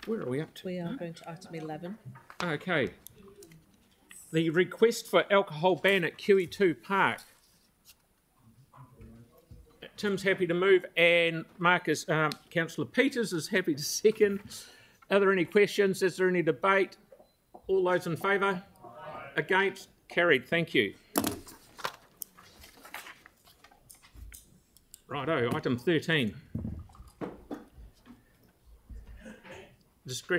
Where are we up to? We are going to item 11. Okay. The request for alcohol ban at QEII Park. Tim's happy to move, and Marcus, Councillor Peters is happy to second. Are there any questions? Is there any debate? All those in favour? Against? Carried. Thank you. Righto, item 13.